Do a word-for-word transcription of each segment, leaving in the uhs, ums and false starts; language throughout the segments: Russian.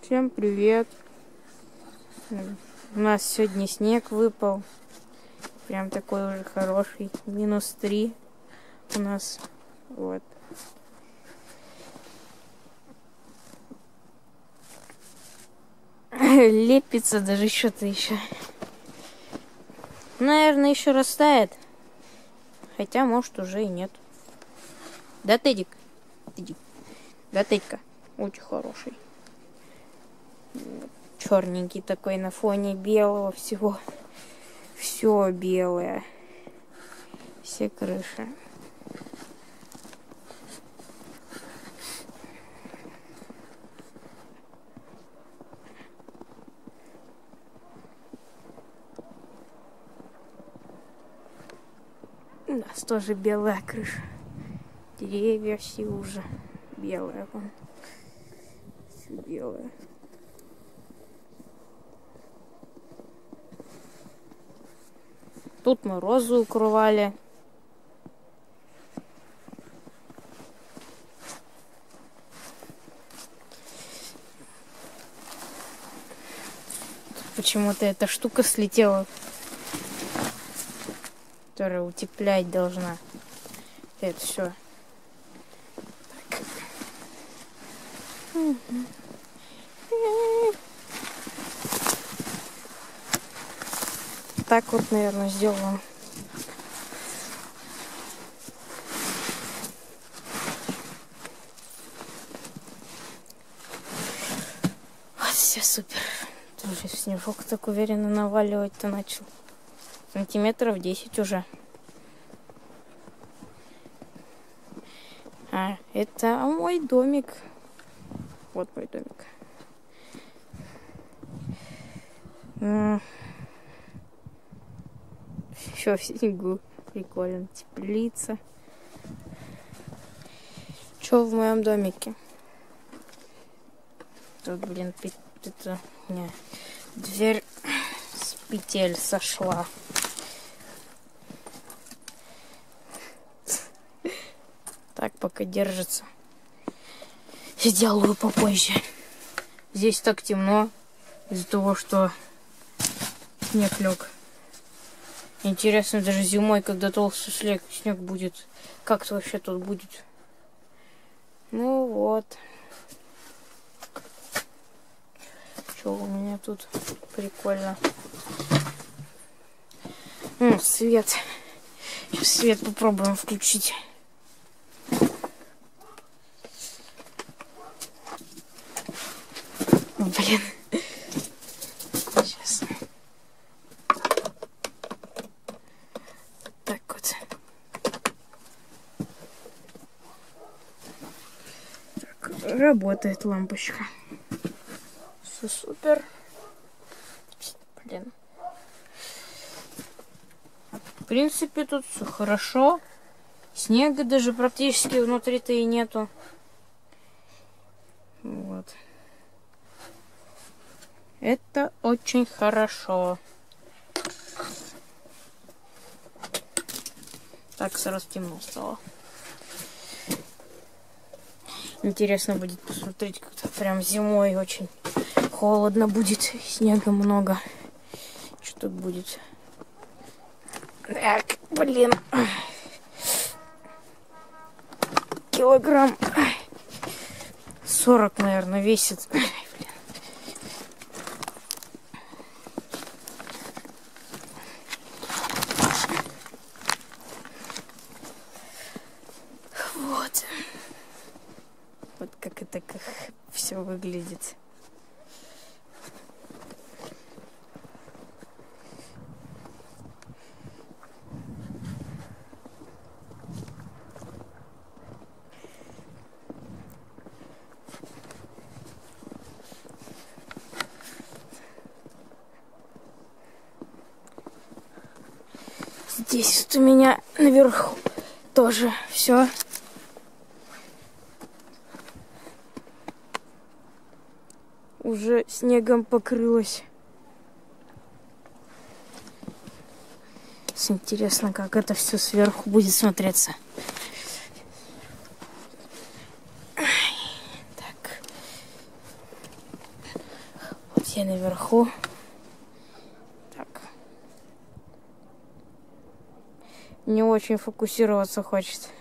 Всем привет! У нас сегодня снег выпал. Прям такой уже хороший. Минус три у нас. Вот. Лепится даже что-то еще. Наверное, еще растает. Хотя, может, уже и нет. Да, Тедик? Тедик. Да, Тедька. Очень хороший. Черненький такой на фоне белого всего. Все белое. Все крыши. У нас тоже белая крыша. Деревья все уже белые. Вон. Все белое. Тут мы розу укрывали. Почему-то эта штука слетела, которая утеплять должна. Это все. Так. Так вот, наверное, сделаем. Вот, все супер. Уже снежок так уверенно наваливать-то начал. Сантиметров десять уже. А, это мой домик. Вот мой домик. Еще в снегу. Прикольно. Теплица. Че в моем домике? Тут, блин, это... Не, дверь с петель сошла. Так, пока держится. Сделаю попозже. Здесь так темно из-за того, что снег лег. Интересно, даже зимой, когда толстый снег, снег будет, как-то вообще тут будет. Ну вот. Что у меня тут прикольно. М, свет. Сейчас свет попробуем включить. Блин. Сейчас. Так вот. Так, работает лампочка. Все супер. Блин. В принципе, тут все хорошо. Снега даже практически внутри-то и нету. Вот. Это очень хорошо. Так, сразу темно стало. Интересно будет посмотреть, как-то прям зимой очень холодно будет, снега много. Что тут будет? Так, блин. Килограмм сорок, наверное, весит. Вот. Вот как это как все выглядит. Здесь вот у меня наверху тоже все. Уже снегом покрылось. Интересно, как это все сверху будет смотреться. Так. те наверху. Так. Не очень фокусироваться хочет.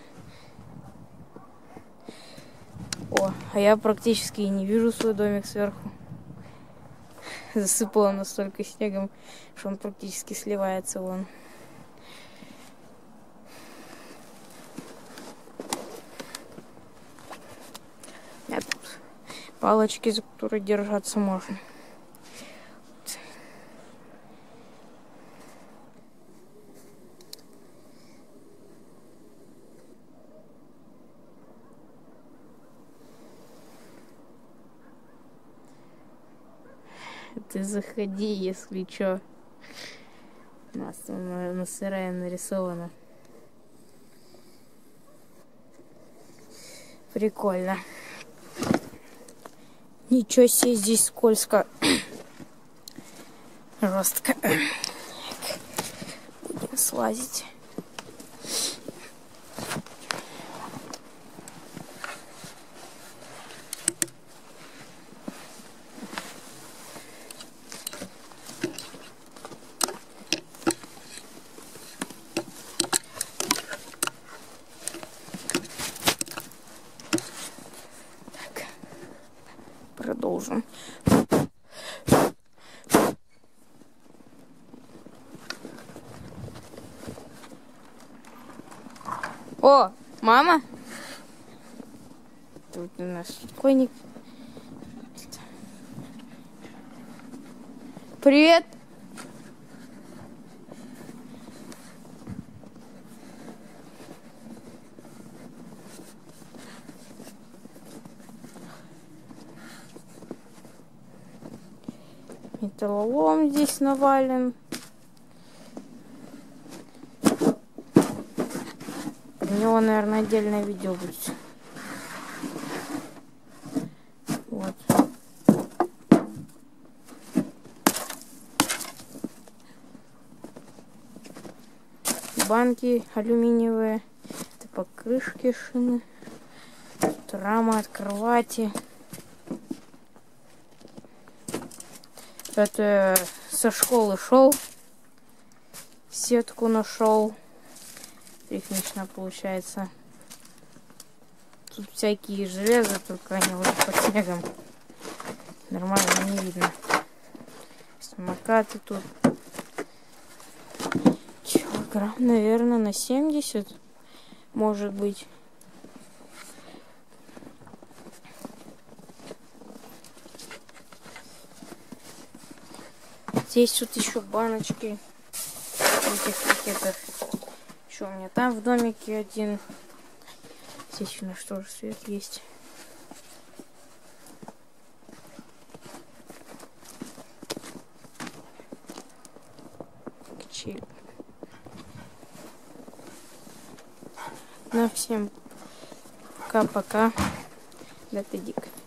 О, а я практически и не вижу свой домик сверху. Засыпало настолько снегом, что он практически сливается вон. А тут палочки, за которые держаться можно. Ты заходи, если чё. У нас там на, на сарае нарисовано. Прикольно. Ничего себе, здесь скользко. Жестко. Будем слазить. Продолжим. О, мама! Тут у нас спокойник. Привет! Металлолом здесь навален. У него, наверное, отдельное видео будет. Вот. Банки алюминиевые. Это покрышки шины. Тут рама от кровати. Это со школы шел. Сетку нашел. Технично получается. Тут всякие железа, только они уже под снегом. Нормально не видно. Самокаты тут. Килограмм, наверное, на семьдесят. Может быть. Здесь вот еще баночки в этих пакетах. Еще у меня там в домике один. Здесь у нас тоже свет есть. Чили. Ну, всем пока-пока. Да ты дик.